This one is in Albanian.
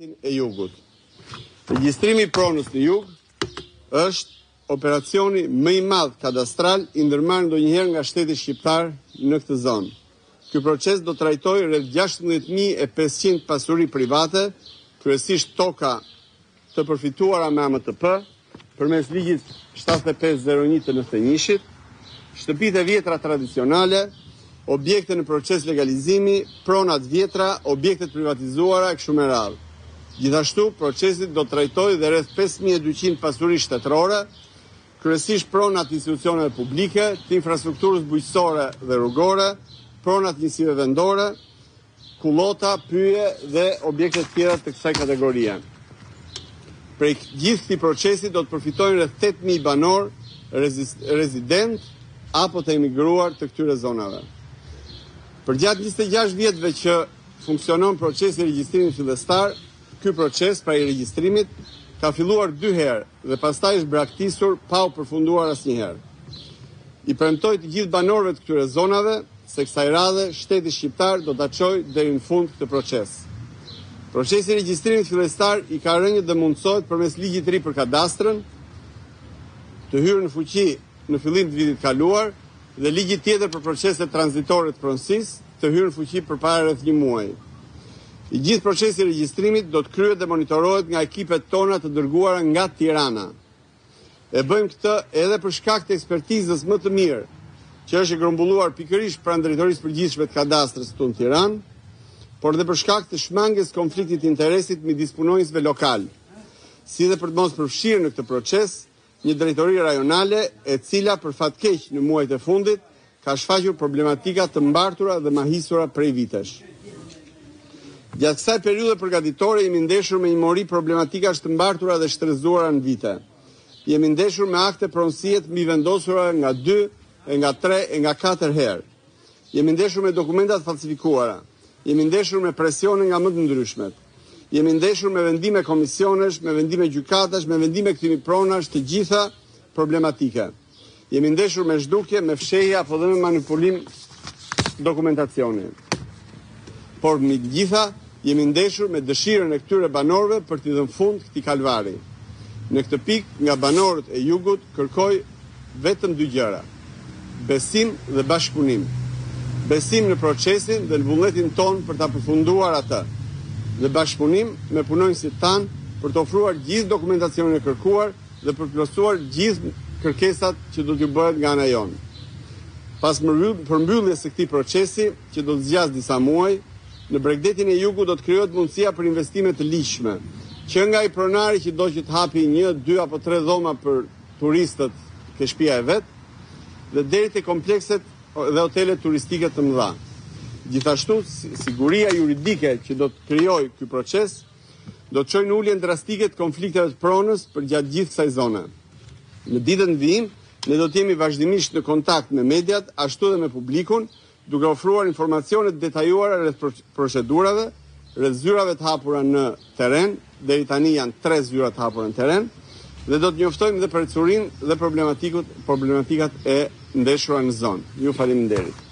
e jugut. Regjistrimi i pronës në jug është operacioni më i madh kadastral i ndërmarrë ndonjëherë nga shteti shqiptar në këtë zonë. Ky proces do trajtojë rreth 16.500 pasuri private, kryesisht toka të përfituara me AMTP, përmes ligjit 7501 të 91-shit, shtëpitë e vjetra tradicionale, objekte në proces legalizimi, pronat vjetra, objektet privatizuara e kështu me radhë. Gjithashtu, procesi do trajtojë dhe rreth 5200 pasuri shtetërore, kryesisht pronat të institucioneve publike, të infrastrukturës bujqësore dhe rrugore, pronat njësive vendore, kullota, pyje dhe objekte tjera të kësaj kategorie. Prej gjithë këtij procesi do të përfitojnë rreth 8000 banor rezident apo të emigruar të këtyre zonave. Për gjatë 26 vjetëve që funksionon procesi i regjistrimit fillestar, ky proces pra i regjistrimit ka filluar 2 herë dhe pastaj është braktisur pa u përfunduar asnjëherë. I premtoj të gjithë banorëve të këtyre zonave se kësaj radhe shteti shqiptar do ta çojë deri në fund këtë proces. Procesi i regjistrimit fillestar i ka rënë dhe mundsohet përmes ligjit të ri për kadastrën të hyrë në fuqi në fillim të vitit kaluar dhe ligjit tjetër për proceset tranzitore të pronësisë të hyrë në fuqi përpara rreth 1 muaji. I gjithë procesi i regjistrimit do të kryhet dhe monitorohet nga ekipet tona të dërguara nga Tirana. E bëjmë këtë edhe për shkak të ekspertizës më të mirë, që është e grumbulluar pikërisht pranë Drejtorisë Përgjithshme të Kadastrës tonë në Tiranë, por edhe për shkak të shmangjes konfliktit të interesit midis punonjësve lokal, si dhe për të mos përfshirë në këtë proces një drejtori rajonale e cila për fat keq në muajt e fundit ka shfaqur problematika të mbartura dhe mahisura prej vitesh. Gjatë kësaj periudhe përgatitore jemi ndeshur me një mori problematika të mbartura dhe shtrezuara në vite. Jemi ndeshur me akte pronësie të mbi vendosura nga 2, e nga 3, e nga 4 herë. Jemi ndeshur me dokumentat falsifikuara. Jemi ndeshur me presione nga më të ndryshmet. Jemi ndeshur me vendime komisionesh, me vendime gjykatash, me vendime kthimi pronash, të gjitha problematike. Jemi ndeshur me zhdukje, me fshehje apo dhe me manipulim dokumentacioni. Por mbi të gjitha jemi ndeshur me dëshirën e këtyre banorëve për t'i dhënë fund këtij kalvari. Në këtë pikë, nga banorët e jugut kërkoj vetëm 2 gjëra: besim dhe bashkëpunim. Besim në procesin dhe në vullnetin ton për ta përfunduar atë. Dhe bashkëpunim me punonjësit tanë për të ofruar gjithë dokumentacionin e kërkuar dhe për të plotësuar gjithë kërkesat që do t'ju bëhet nga ana jonë. Pas përmbylljes së këtij procesi, që do të zgjasë disa muaj, në Bregdetin e Jugut do të krijohet mundësia për investime të ligjshme, që nga i pronari që do që të hapi 1, 2 apo 3 dhoma për turistët ke shtëpia e vet, dhe deri te komplekset dhe hotelet turistike të mëdha. Gjithashtu, siguria juridike që do të krijojë ky proces do të çojë në uljen drastike të konflikteve të pronës për gjatë gjithë kësaj zone. Në ditën e vijim, ne do të jemi vazhdimisht në kontakt me mediat, ashtu dhe me publikun, duke ofruar informacione të detajuara rreth procedurave, rreth zyrave të hapura në terren, deri tani janë 3 zyra të hapura në terren, dhe do të njoftojmë dhe përcurinë dhe problematikat e ndeshura në zonë. Ju faleminderit.